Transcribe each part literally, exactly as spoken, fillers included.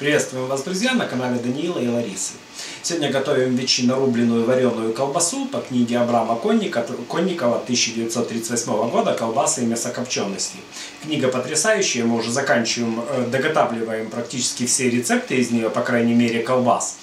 Приветствуем вас, друзья, на канале Даниила и Ларисы. Сегодня готовим ветчину рубленую вареную колбасу по книге Абрама Конникова тысяча девятьсот тридцать восьмого года «Колбасы и мясокопчености». Книга потрясающая, мы уже заканчиваем, доготавливаем практически все рецепты из нее, по крайней мере, колбас.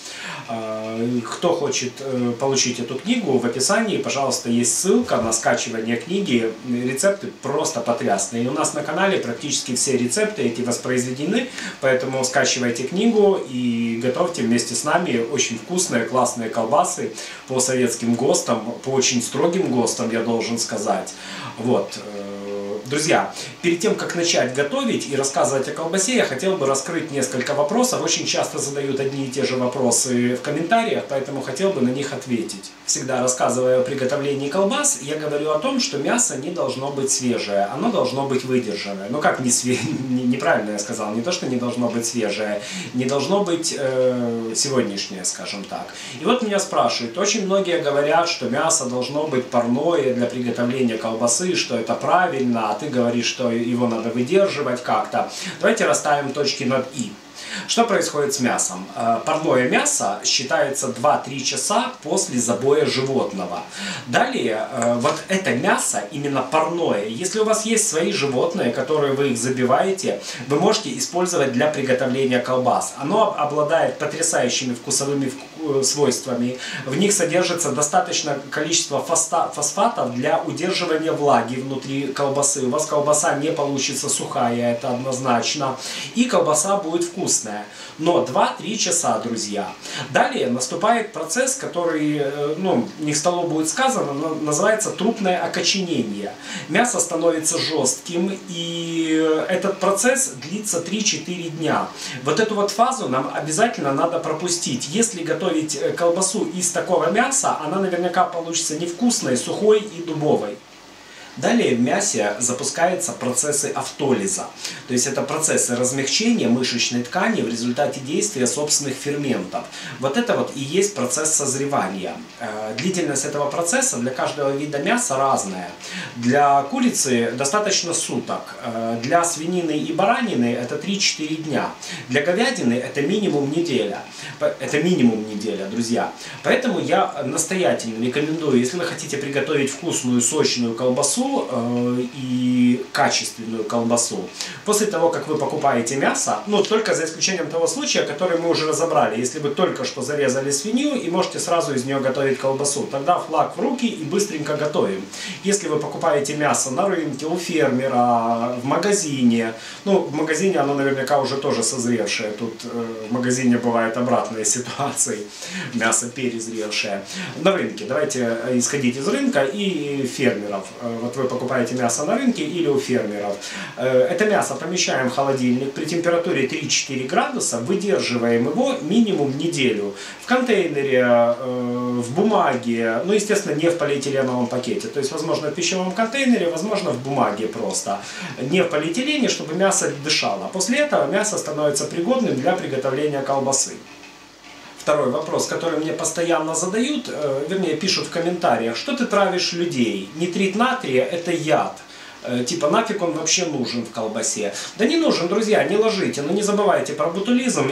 Кто хочет получить эту книгу, в описании, пожалуйста, есть ссылка на скачивание книги. Рецепты просто потрясные. И у нас на канале практически все рецепты эти воспроизведены, поэтому скачивайте книгу и готовьте вместе с нами очень вкусные, классные колбасы по советским ГОСТам, по очень строгим ГОСТам, я должен сказать. Вот. Друзья, перед тем, как начать готовить и рассказывать о колбасе, я хотел бы раскрыть несколько вопросов. Очень часто задают одни и те же вопросы в комментариях, поэтому хотел бы на них ответить. Всегда рассказывая о приготовлении колбас, я говорю о том, что мясо не должно быть свежее, оно должно быть выдержанное. Ну как не све... неправильно я сказал, не то, что не должно быть свежее, не должно быть э, сегодняшнее, скажем так. И вот меня спрашивают, очень многие говорят, что мясо должно быть парное для приготовления колбасы, что это правильно, а ты говоришь, что его надо выдерживать как-то. Давайте расставим точки над «и». Что происходит с мясом? Парное мясо считается два-три часа после забоя животного. Далее, вот это мясо, именно парное, если у вас есть свои животные, которые вы их забиваете, вы можете использовать для приготовления колбас. Оно обладает потрясающими вкусовыми свойствами. В них содержится достаточное количество фосфатов для удерживания влаги внутри колбасы. У вас колбаса не получится сухая, это однозначно. И колбаса будет вкусная. Но два-три часа, друзья. Далее наступает процесс, который, ну, не к столу будет сказано, но называется трупное окоченение. Мясо становится жестким, и этот процесс длится три-четыре дня. Вот эту вот фазу нам обязательно надо пропустить. Если готовить колбасу из такого мяса, она наверняка получится невкусной, сухой и дубовой. Далее в мясе запускаются процессы автолиза, то есть это процессы размягчения мышечной ткани в результате действия собственных ферментов. Вот это вот и есть процесс созревания. Длительность этого процесса для каждого вида мяса разная. Для курицы достаточно суток, для свинины и баранины это три-четыре дня, для говядины это минимум неделя. Это минимум неделя, друзья. Поэтому я настоятельно рекомендую, если вы хотите приготовить вкусную, сочную колбасу, и качественную колбасу. После того, как вы покупаете мясо, ну только за исключением того случая, который мы уже разобрали, если вы только что зарезали свинью и можете сразу из нее готовить колбасу, тогда флаг в руки и быстренько готовим. Если вы покупаете мясо на рынке, у фермера, в магазине, ну в магазине оно наверняка уже тоже созревшее, тут э, в магазине бывает обратная ситуация, мясо перезревшее. На рынке, давайте исходить из рынка и фермеров. Вот вы покупаете мясо на рынке или у фермеров. Это мясо помещаем в холодильник при температуре три-четыре градуса, выдерживаем его минимум неделю. В контейнере, в бумаге, ну естественно не в полиэтиленовом пакете. То есть возможно в пищевом контейнере, возможно в бумаге просто. Не в полиэтилене, чтобы мясо дышало. После этого мясо становится пригодным для приготовления колбасы. Второй вопрос, который мне постоянно задают, э, вернее пишут в комментариях, что ты травишь людей? Нитрит натрия – это яд. Э, типа нафиг он вообще нужен в колбасе? Да не нужен, друзья, не ложите, но не забывайте про ботулизм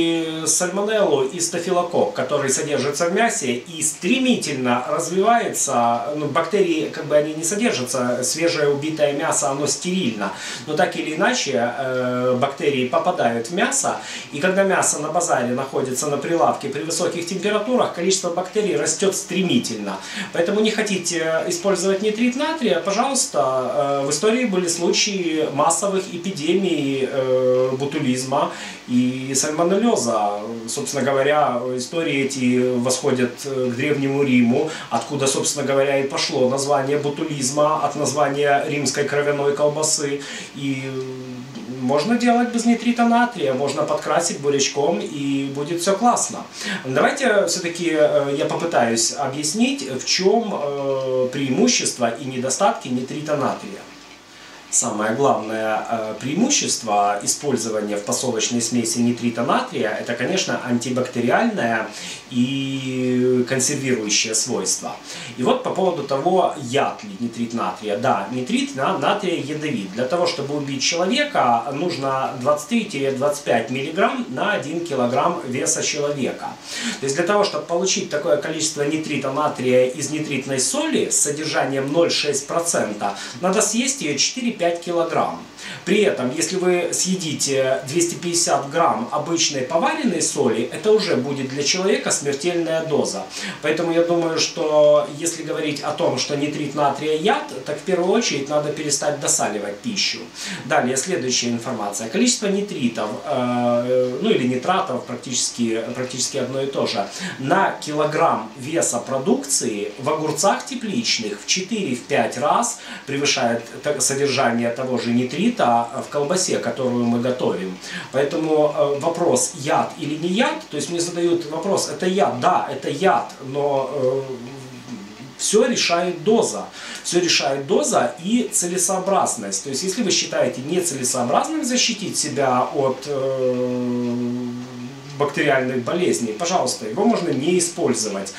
и сальмонеллу и стафилококк, который содержится в мясе и стремительно развивается. Ну, бактерии, как бы они не содержатся, свежее убитое мясо, оно стерильно, но так или иначе э, бактерии попадают в мясо, и когда мясо на базаре находится на прилавке при высоких температурах, количество бактерий растет стремительно. Поэтому не хотите использовать нитрит натрия, пожалуйста. В истории были случаи массовых эпидемий э, ботулизма и сальмонеллеза. Собственно говоря, истории эти восходят к Древнему Риму, откуда, собственно говоря, и пошло название ботулизма от названия римской кровяной колбасы. И можно делать без нитрита натрия, можно подкрасить бурячком, и будет все классно. Давайте все-таки я попытаюсь объяснить, в чем преимущество и недостатки нитрита натрия. Самое главное э, преимущество использования в посолочной смеси нитрита натрия – это, конечно, антибактериальное и консервирующее свойство. И вот по поводу того, яд ли нитрит натрия. Да, нитрит натрия ядовит. Для того, чтобы убить человека, нужно двадцать три — двадцать пять миллиграмм на один килограмм веса человека. То есть для того, чтобы получить такое количество нитрита натрия из нитритной соли с содержанием ноль целых шесть десятых процента, надо съесть ее четыре-пять килограмм. При этом, если вы съедите двести пятьдесят грамм обычной поваренной соли, это уже будет для человека смертельная доза. Поэтому я думаю, что если говорить о том, что нитрит натрия яд, так в первую очередь надо перестать досаливать пищу. Далее, следующая информация. Количество нитритов, э, ну или нитратов, практически, практически одно и то же, на килограмм веса продукции в огурцах тепличных в четыре-пять раз превышает содержание того же нитрита в колбасе, которую мы готовим. Поэтому э, вопрос, яд или не яд, то есть мне задают вопрос, это яд, да, это яд, но э, все решает доза. Все решает доза и целесообразность. То есть если вы считаете нецелесообразным защитить себя от э, бактериальных болезней, пожалуйста, его можно не использовать.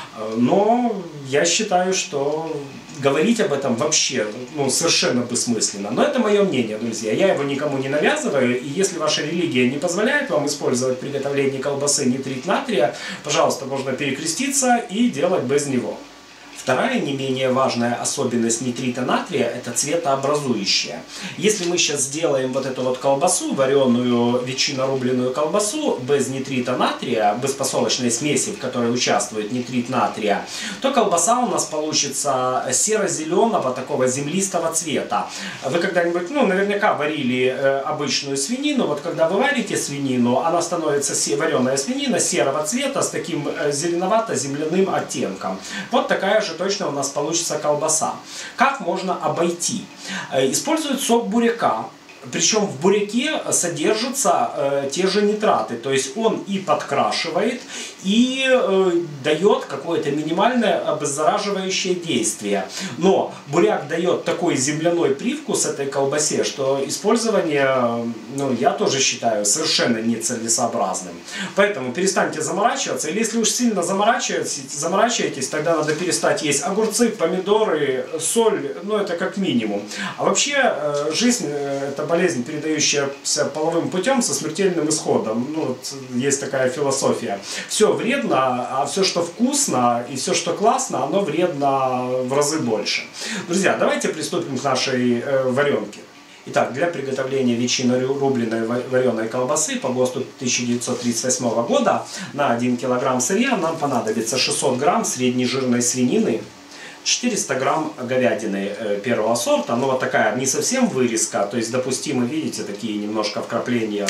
Но я считаю, что говорить об этом вообще ну, совершенно бессмысленно. Но это мое мнение, друзья. Я его никому не навязываю. И если ваша религия не позволяет вам использовать в приготовлении колбасы нитрит натрия, пожалуйста, можно перекреститься и делать без него. Вторая не менее важная особенность нитрита натрия – это цветообразующая. Если мы сейчас сделаем вот эту вот колбасу, вареную ветчинорубленную колбасу, без нитрита натрия, без посолочной смеси, в которой участвует нитрит натрия, то колбаса у нас получится серо-зеленого, такого землистого цвета. Вы когда-нибудь, ну, наверняка варили э, обычную свинину. Вот когда вы варите свинину, она становится, вареная свинина, серого цвета с таким э, зеленовато-земляным оттенком. Вот такая же точно у нас получится колбаса. Как можно обойти? Используют сок буряка. Причем в буряке содержатся э, те же нитраты, то есть он и подкрашивает, и э, дает какое-то минимальное обеззараживающее действие. Но буряк дает такой земляной привкус этой колбасе, что использование, ну, я тоже считаю, совершенно нецелесообразным. Поэтому перестаньте заморачиваться, или если уж сильно заморачиваетесь, заморачиваетесь, тогда надо перестать есть огурцы, помидоры, соль, ну это как минимум. А вообще э, жизнь э, это болезнь, передающаяся половым путем со смертельным исходом. Ну, вот, есть такая философия. Все вредно, а все, что вкусно и все, что классно, оно вредно в разы больше. Друзья, давайте приступим к нашей э, варенке. Итак, для приготовления ветчинорубленной вареной колбасы по ГОСТу тысяча девятьсот тридцать восьмого года на один килограмм сырья нам понадобится шестьсот грамм среднежирной свинины, четыреста грамм говядины первого сорта, но вот такая не совсем вырезка, то есть допустимы, видите, такие немножко вкрапления,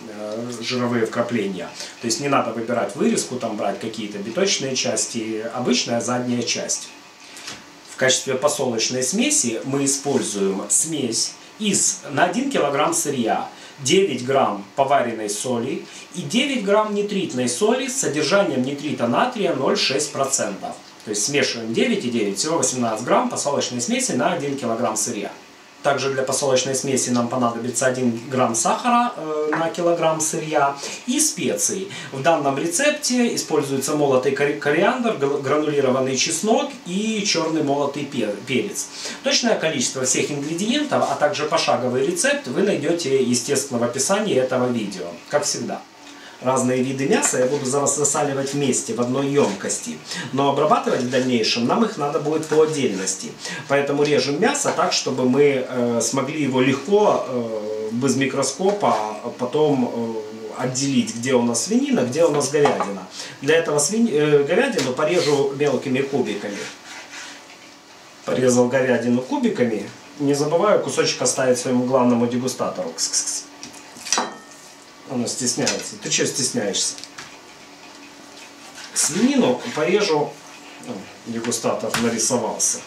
жировые вкрапления. То есть не надо выбирать вырезку, там брать какие-то биточные части, обычная задняя часть. В качестве посолочной смеси мы используем смесь из на один килограмм сырья девять грамм поваренной соли и девять грамм нитритной соли с содержанием нитрита натрия ноль целых шесть десятых процента. То есть смешиваем девять и девять, всего восемнадцать грамм посолочной смеси на один килограмм сырья. Также для посолочной смеси нам понадобится один грамм сахара э, на килограмм сырья и специи. В данном рецепте используется молотый кориандр, гранулированный чеснок и черный молотый перец. Точное количество всех ингредиентов, а также пошаговый рецепт вы найдете, естественно, в описании этого видео, как всегда. Разные виды мяса я буду засаливать вместе в одной емкости, но обрабатывать в дальнейшем нам их надо будет по отдельности. Поэтому режем мясо так, чтобы мы э, смогли его легко, э, без микроскопа, потом э, отделить, где у нас свинина, где у нас говядина. Для этого свини... э, говядину порежу мелкими кубиками. Порезал говядину кубиками. Не забываю кусочек оставить своему главному дегустатору. Кс-кс-кс. Она стесняется. Ты что стесняешься? Свинину порежу. О, дегустатор нарисовался.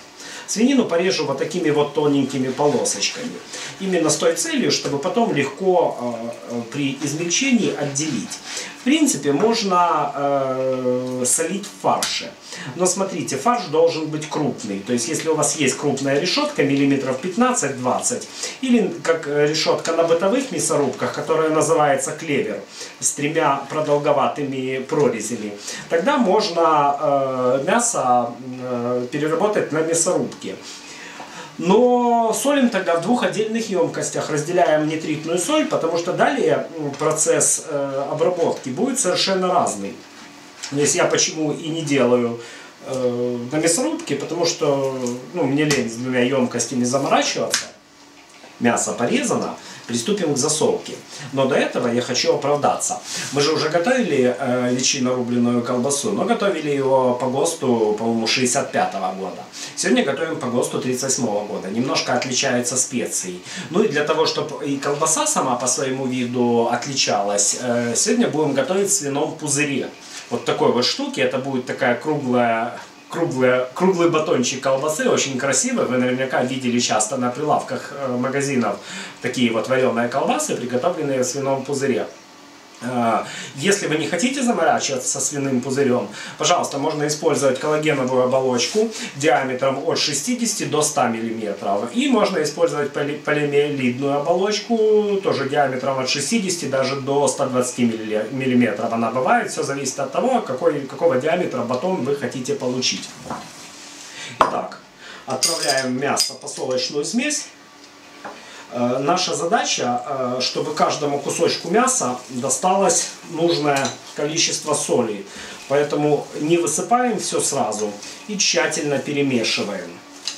Свинину порежу вот такими вот тоненькими полосочками. Именно с той целью, чтобы потом легко э, при измельчении отделить. В принципе, можно э, солить в фарше. Но смотрите, фарш должен быть крупный. То есть, если у вас есть крупная решетка, миллиметров пятнадцать-двадцать, или как решетка на бытовых мясорубках, которая называется клевер, с тремя продолговатыми прорезями, тогда можно э, мясо э, переработать на мясорубке. Но солим тогда в двух отдельных емкостях, разделяем нитритную соль, потому что далее процесс э, обработки будет совершенно разный. То есть я почему и не делаю э, на мясорубке, потому что ну, мне лень с двумя емкостями заморачиваться. Мясо порезано, приступим к засолке. Но до этого я хочу оправдаться. Мы же уже готовили э, ветчину рубленую колбасу, но готовили его по ГОСТу, по-моему, шестьдесят пятого года. Сегодня готовим по ГОСТу тридцать восьмого года. Немножко отличаются специи. Ну и для того, чтобы и колбаса сама по своему виду отличалась, э, сегодня будем готовить в свином пузыре. Вот такой вот штуки. Это будет такая круглая... Круглый, круглый батончик колбасы, очень красивый. Вы наверняка видели часто на прилавках магазинов такие вот вареные колбасы, приготовленные в свином пузыре. Если вы не хотите заморачиваться со свиным пузырем, пожалуйста, можно использовать коллагеновую оболочку диаметром от шестидесяти до ста миллиметров. И можно использовать полиэмиелидную оболочку, тоже диаметром от шестидесяти даже до ста двадцати миллиметров. Она бывает, все зависит от того, какой, какого диаметра батон вы хотите получить. Итак, отправляем мясо в посолочную смесь. Наша задача, чтобы каждому кусочку мяса досталось нужное количество соли. Поэтому не высыпаем все сразу и тщательно перемешиваем.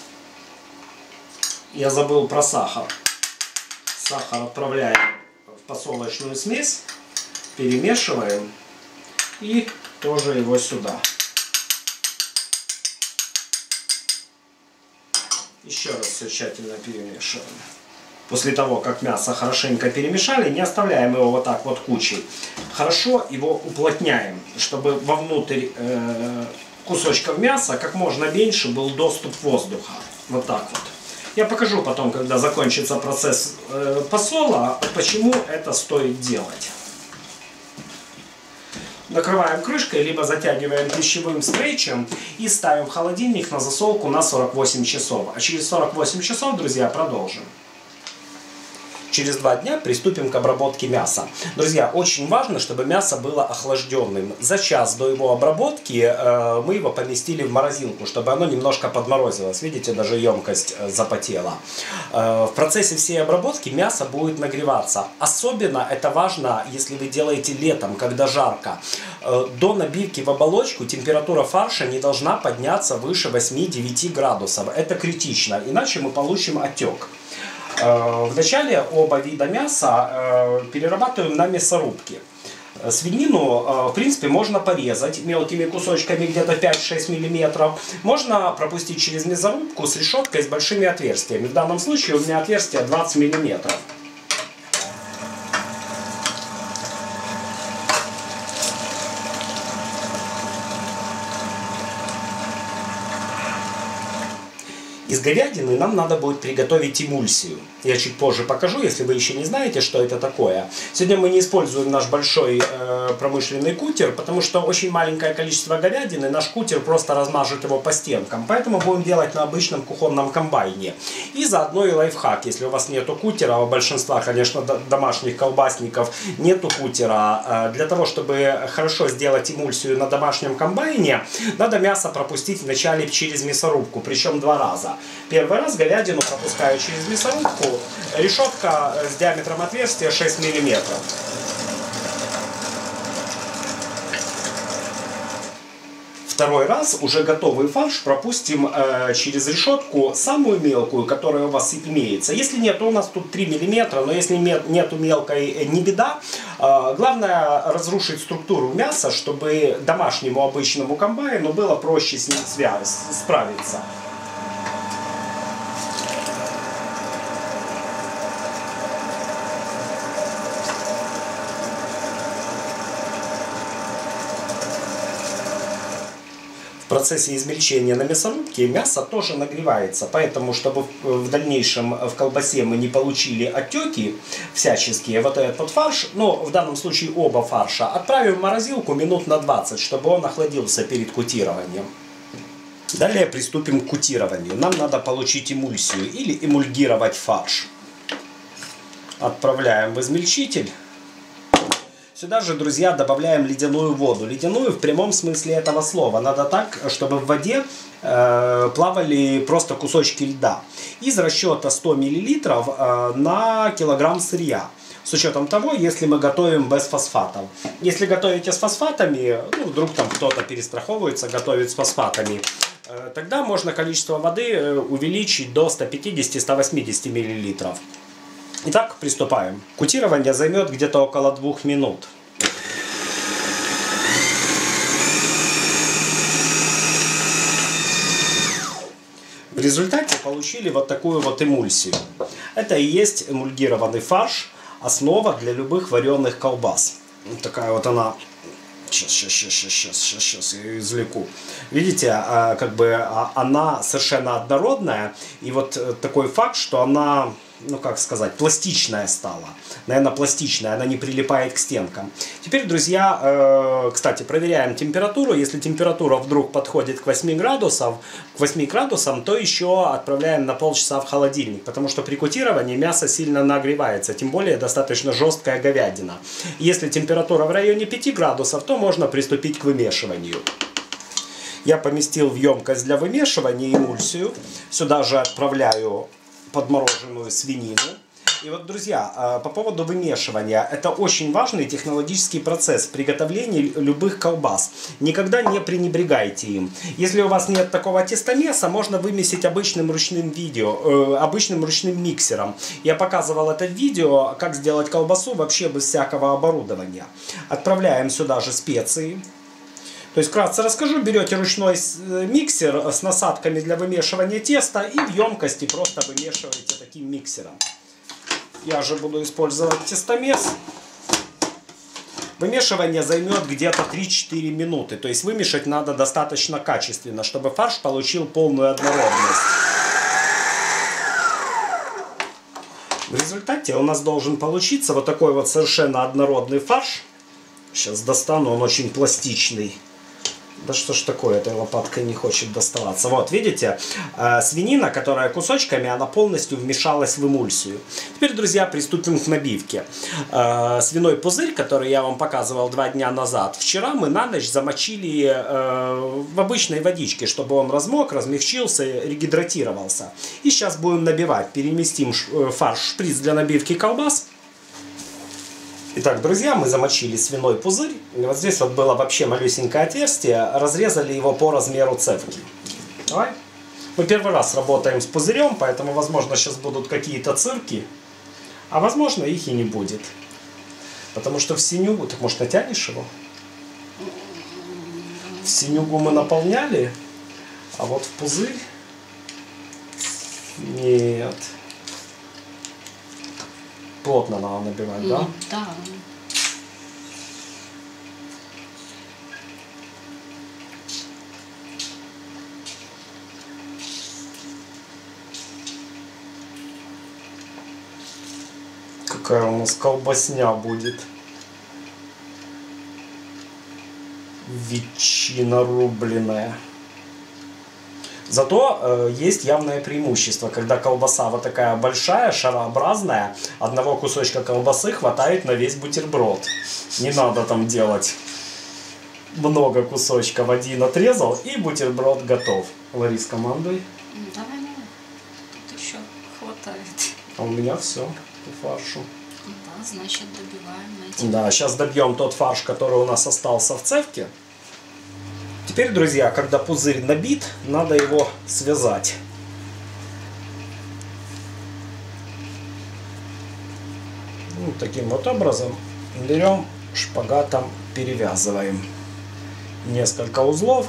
Я забыл про сахар. Сахар отправляем в посолочную смесь, перемешиваем и тоже его сюда. Еще раз все тщательно перемешиваем. После того, как мясо хорошенько перемешали, не оставляем его вот так вот кучей. Хорошо его уплотняем, чтобы вовнутрь э, кусочков мяса как можно меньше был доступ воздуха. Вот так вот. Я покажу потом, когда закончится процесс э, посола, почему это стоит делать. Накрываем крышкой, либо затягиваем пищевым стрейчем и ставим в холодильник на засолку на сорок восемь часов. А через сорок восемь часов, друзья, продолжим. Через два дня приступим к обработке мяса. Друзья, очень важно, чтобы мясо было охлажденным. За час до его обработки э, мы его поместили в морозилку, чтобы оно немножко подморозилось. Видите, даже емкость э, запотела. Э, в процессе всей обработки мясо будет нагреваться. Особенно это важно, если вы делаете летом, когда жарко. Э, до набивки в оболочку температура фарша не должна подняться выше восьми-девяти градусов. Это критично, иначе мы получим отек. Вначале оба вида мяса перерабатываем на мясорубке. Свинину, в принципе, можно порезать мелкими кусочками, где-то пять-шесть миллиметров. Можно пропустить через мясорубку с решеткой с большими отверстиями. В данном случае у меня отверстие двадцать миллиметров. Из говядины нам надо будет приготовить эмульсию. Я чуть позже покажу, если вы еще не знаете, что это такое. Сегодня мы не используем наш большой э, промышленный кутер, потому что очень маленькое количество говядины, наш кутер просто размажет его по стенкам. Поэтому будем делать на обычном кухонном комбайне. И заодно и лайфхак. Если у вас нету кутера, а у большинства, конечно, домашних колбасников нету кутера, э, для того, чтобы хорошо сделать эмульсию на домашнем комбайне, надо мясо пропустить вначале через мясорубку, причем два раза. Первый раз говядину пропускаю через мясорубку, решетка с диаметром отверстия шесть миллиметров. Второй раз уже готовый фарш пропустим э, через решетку самую мелкую, которая у вас имеется. Если нет, то у нас тут три миллиметра, но если нет, нету мелкой, не беда. Э, главное разрушить структуру мяса, чтобы домашнему обычному комбайну было проще с ним связь, справиться. В процессе измельчения на мясорубке мясо тоже нагревается. Поэтому, чтобы в дальнейшем в колбасе мы не получили отеки всяческие, вот этот вот фарш, ну в данном случае оба фарша, отправим в морозилку минут на двадцать, чтобы он охладился перед кутированием. Далее приступим к кутированию. Нам надо получить эмульсию или эмульгировать фарш. Отправляем в измельчитель. Сюда же, друзья, добавляем ледяную воду. Ледяную в прямом смысле этого слова. Надо так, чтобы в воде э, плавали просто кусочки льда. Из расчета сто миллилитров э, на килограмм сырья. С учетом того, если мы готовим без фосфатов. Если готовите с фосфатами, ну, вдруг там кто-то перестраховывается, готовит с фосфатами, э, тогда можно количество воды увеличить до ста пятидесяти — ста восьмидесяти миллилитров. Итак, приступаем. Кутирование займет где-то около двух минут. В результате получили вот такую вот эмульсию. Это и есть эмульгированный фарш, основа для любых вареных колбас. Вот такая вот она. Сейчас, сейчас, сейчас, сейчас, сейчас, сейчас я ее извлеку. Видите, как бы она совершенно однородная. И вот такой факт, что она, ну как сказать, пластичная стала. Наверное, пластичная, она не прилипает к стенкам. Теперь, друзья, э, кстати, проверяем температуру. Если температура вдруг подходит к восьми градусам, к восьми градусам, то еще отправляем на полчаса в холодильник. Потому что при кутировании мясо сильно нагревается. Тем более достаточно жесткая говядина. Если температура в районе пяти градусов, то можно приступить к вымешиванию. Я поместил в емкость для вымешивания эмульсию. Сюда же отправляю подмороженную свинину. И вот, друзья, по поводу вымешивания. Это очень важный технологический процесс в приготовлении любых колбас. Никогда не пренебрегайте им. Если у вас нет такого тестомеса, можно вымесить обычным ручным видео, э, обычным ручным миксером. Я показывал это видео, как сделать колбасу вообще без всякого оборудования. Отправляем сюда же специи. То есть, вкратце расскажу, берете ручной миксер с насадками для вымешивания теста и в емкости просто вымешиваете таким миксером. Я же буду использовать тестомес. Вымешивание займет где-то три-четыре минуты. То есть вымешать надо достаточно качественно, чтобы фарш получил полную однородность. В результате у нас должен получиться вот такой вот совершенно однородный фарш. Сейчас достану, он очень пластичный. Да что ж такое, этой лопаткой не хочет доставаться. Вот, видите, э, свинина, которая кусочками, она полностью вмешалась в эмульсию. Теперь, друзья, приступим к набивке. Э, свиной пузырь, который я вам показывал два дня назад, вчера мы на ночь замочили э, в обычной водичке, чтобы он размок, размягчился, регидратировался. И сейчас будем набивать. Переместим фарш в шприц для набивки колбас. Итак, друзья, мы замочили свиной пузырь. И вот здесь вот было вообще малюсенькое отверстие. Разрезали его по размеру цевки. Давай. Мы первый раз работаем с пузырем, поэтому, возможно, сейчас будут какие-то цирки. А возможно, их и не будет. Потому что в синюгу... Так, может, натянешь его? В синюгу мы наполняли, а вот в пузырь... Нет... Плотно надо набивать, да? Да. Какая у нас колбасня будет. Ветчина рубленая. Зато э, есть явное преимущество, когда колбаса вот такая большая, шарообразная, одного кусочка колбасы хватает на весь бутерброд. Не надо там делать много кусочков. Один отрезал, и бутерброд готов. Ларис, командуй. Давай, давай. Тут еще хватает. А у меня все по фаршу. Да, значит, добиваем этим. Да, сейчас добьем тот фарш, который у нас остался в цевке. Теперь, друзья, когда пузырь набит, надо его связать. Вот таким вот образом берем шпагатом, перевязываем несколько узлов.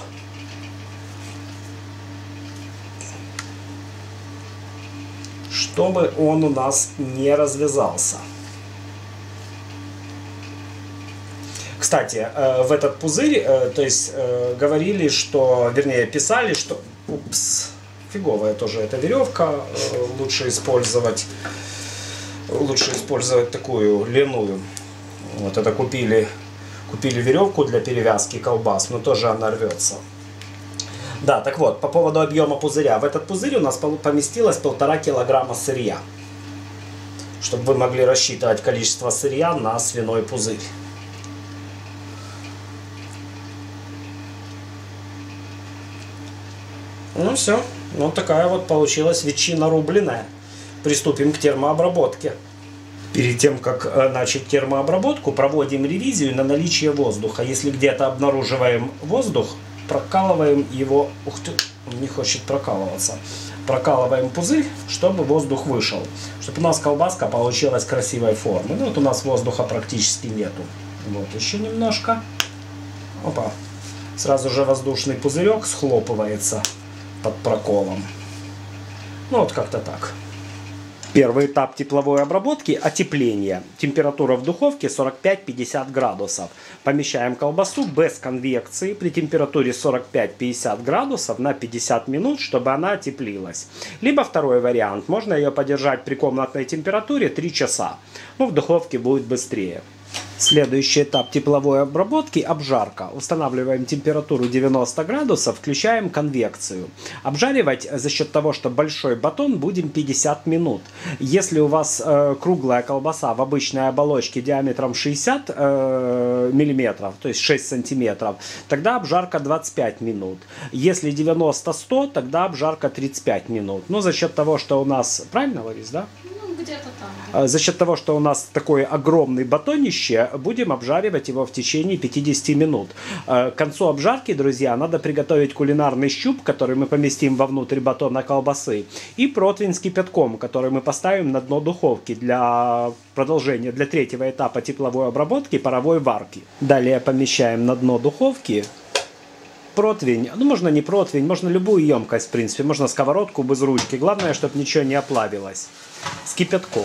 Чтобы он у нас не развязался. Кстати, в этот пузырь, то есть говорили, что, вернее, писали, что, упс, фиговая тоже эта веревка, лучше использовать, лучше использовать такую ляную. Вот это купили, купили веревку для перевязки колбас, но тоже она рвется. Да, так вот, по поводу объема пузыря. В этот пузырь у нас поместилось полтора килограмма сырья. Чтобы вы могли рассчитывать количество сырья на свиной пузырь. Ну все, вот такая вот получилась ветчина рубленая. Приступим к термообработке. Перед тем, как начать термообработку, проводим ревизию на наличие воздуха. Если где-то обнаруживаем воздух, прокалываем его. Ух ты, он не хочет прокалываться. Прокалываем пузырь, чтобы воздух вышел. Чтобы у нас колбаска получилась красивой формы. Ну вот у нас воздуха практически нету. Вот еще немножко. Опа. Сразу же воздушный пузырек схлопывается под проколом. Ну вот как-то так. Первый этап тепловой обработки – отепление. Температура в духовке сорок пять — пятьдесят градусов. Помещаем колбасу без конвекции при температуре сорок пять — пятьдесят градусов на пятьдесят минут, чтобы она отеплилась. Либо второй вариант. Можно ее подержать при комнатной температуре три часа. Но в духовке будет быстрее. Следующий этап тепловой обработки – обжарка. Устанавливаем температуру девяносто градусов, включаем конвекцию. Обжаривать за счет того, что большой батон, будем пятьдесят минут. Если у вас э, круглая колбаса в обычной оболочке диаметром шестьдесят э, миллиметров, то есть шесть сантиметров, тогда обжарка двадцать пять минут. Если девяносто — сто, тогда обжарка тридцать пять минут. Но за счет того, что у нас... Правильно, Ларис, да? Где-то там. Да. За счет того, что у нас такое огромное батонище, будем обжаривать его в течение пятидесяти минут. К концу обжарки, друзья, надо приготовить кулинарный щуп, который мы поместим вовнутрь батона колбасы, и противень с кипятком, который мы поставим на дно духовки для продолжения, для третьего этапа тепловой обработки паровой варки. Далее помещаем на дно духовки противень, ну можно не противень, можно любую емкость, в принципе, можно сковородку без ручки, главное, чтобы ничего не оплавилось, с кипятком.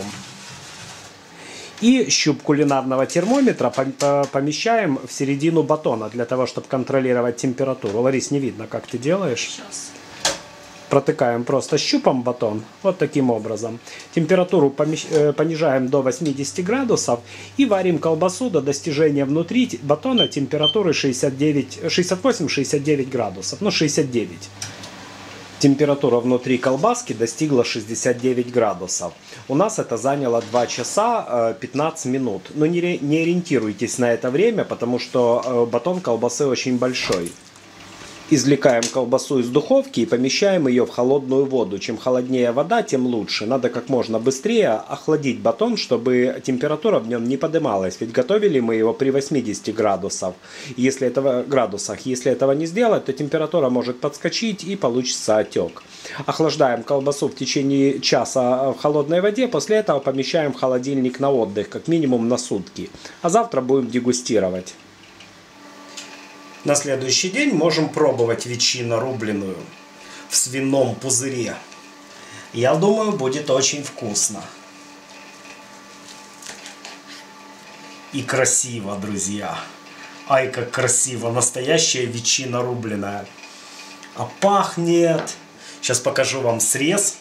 И щуп кулинарного термометра помещаем в середину батона, для того, чтобы контролировать температуру. Ларис, не видно, как ты делаешь. Сейчас. Протыкаем просто щупом батон, вот таким образом. Температуру понижаем до восьмидесяти градусов и варим колбасу до достижения внутри батона температуры шестьдесят девять, шестьдесят восемь — шестьдесят девять градусов, ну шестьдесят девять. Температура внутри колбаски достигла шестидесяти девяти градусов. У нас это заняло два часа пятнадцать минут. Но не, не ориентируйтесь на это время, потому что батон колбасы очень большой. Извлекаем колбасу из духовки и помещаем ее в холодную воду. Чем холоднее вода, тем лучше. Надо как можно быстрее охладить батон, чтобы температура в нем не поднималась. Ведь готовили мы его при восьмидесяти градусах. Если этого, градусах. Если этого не сделать, то температура может подскочить и получится отек. Охлаждаем колбасу в течение часа в холодной воде. После этого помещаем в холодильник на отдых, как минимум на сутки. А завтра будем дегустировать. На следующий день можем пробовать ветчину рубленую в свином пузыре. Я думаю, будет очень вкусно. И красиво, друзья. Ай, как красиво. Настоящая ветчина рубленая. А пахнет... Сейчас покажу вам срез.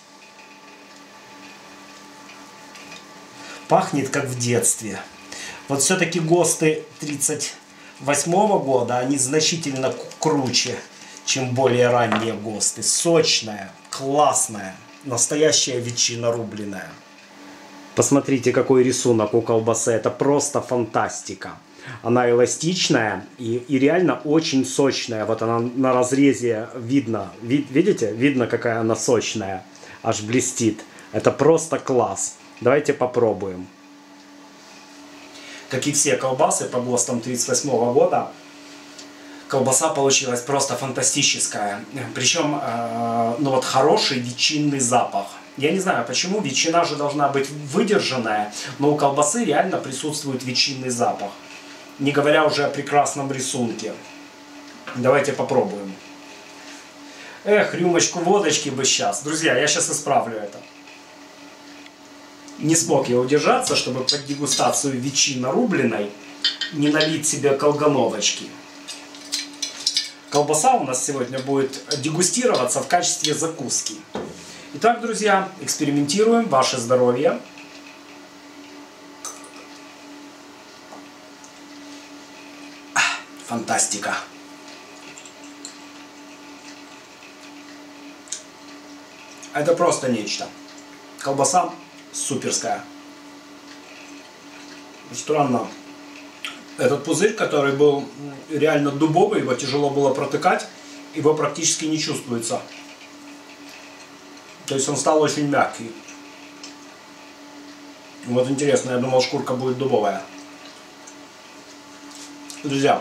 Пахнет как в детстве. Вот все-таки ГОСТы тридцать восьмого года, они значительно круче, чем более ранние ГОСТы. Сочная, классная, настоящая ветчина рубленая. Посмотрите, какой рисунок у колбасы. Это просто фантастика. Она эластичная и, и реально очень сочная. Вот она на разрезе видно. Вид, видите? Видно, какая она сочная. Аж блестит. Это просто класс. Давайте попробуем. Как и все колбасы по ГОСТам тридцать восьмого года, колбаса получилась просто фантастическая. Причем, э, ну вот хороший ветчинный запах. Я не знаю, почему, ветчина же должна быть выдержанная, но у колбасы реально присутствует ветчинный запах. Не говоря уже о прекрасном рисунке. Давайте попробуем. Эх, рюмочку водочки бы сейчас. Друзья, я сейчас исправлю это. Не смог я удержаться, чтобы под дегустацию ветчины рубленой не налить себе колгановочки. Колбаса у нас сегодня будет дегустироваться в качестве закуски. Итак, друзья, экспериментируем. Ваше здоровье. Фантастика. Это просто нечто. Колбаса суперская. Странно. Этот пузырь, который был реально дубовый, его тяжело было протыкать, его практически не чувствуется. То есть он стал очень мягкий. Вот интересно, я думал, шкурка будет дубовая. Друзья,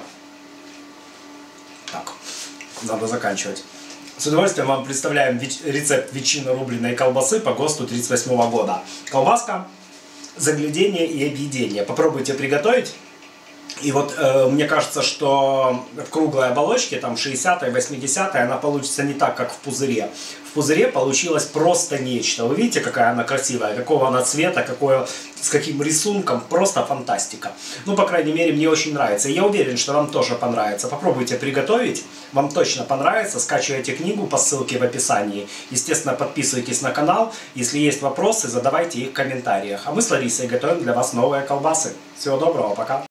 так, надо заканчивать. С удовольствием вам представляем рецепт ветчины рубленой колбасы по ГОСТу тридцать восьмого года. Колбаска, заглядение и объедение. Попробуйте приготовить. И вот э, мне кажется, что в круглой оболочке, там шестидесятая, восьмидесятая, она получится не так, как в пузыре. В пузыре получилось просто нечто. Вы видите, какая она красивая, какого она цвета, какое, с каким рисунком, просто фантастика. Ну, по крайней мере, мне очень нравится. И я уверен, что вам тоже понравится. Попробуйте приготовить, вам точно понравится. Скачивайте книгу по ссылке в описании. Естественно, подписывайтесь на канал. Если есть вопросы, задавайте их в комментариях. А мы с Ларисой готовим для вас новые колбасы. Всего доброго, пока!